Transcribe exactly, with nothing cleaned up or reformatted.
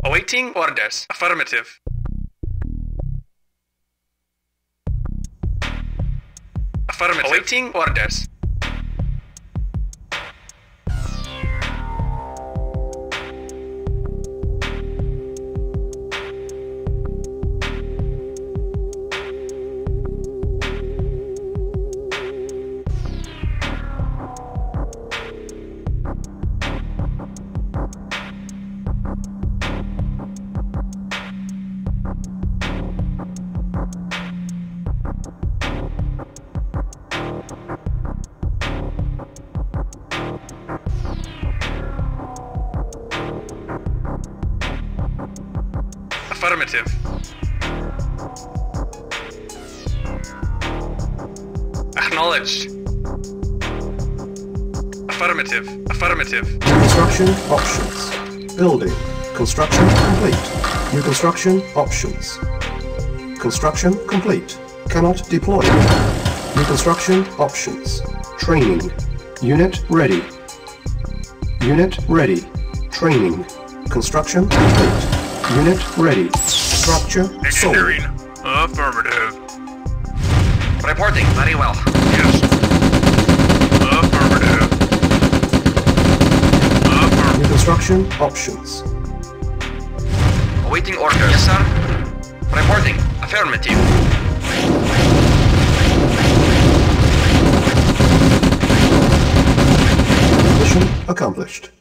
Awaiting orders. Affirmative. Affirmative. Awaiting orders. Affirmative. Acknowledged. Affirmative. Affirmative. Construction options. Building. Construction complete. New construction options. Construction complete. Cannot deploy. New construction options. Training. Unit ready. Unit ready. Training. Construction complete. Unit ready. Structure sold. Engineering. Affirmative. Reporting. Very well. Yes. Affirmative. Affirmative. New construction options. Awaiting orders. Yes, sir. Reporting. Affirmative. Mission accomplished.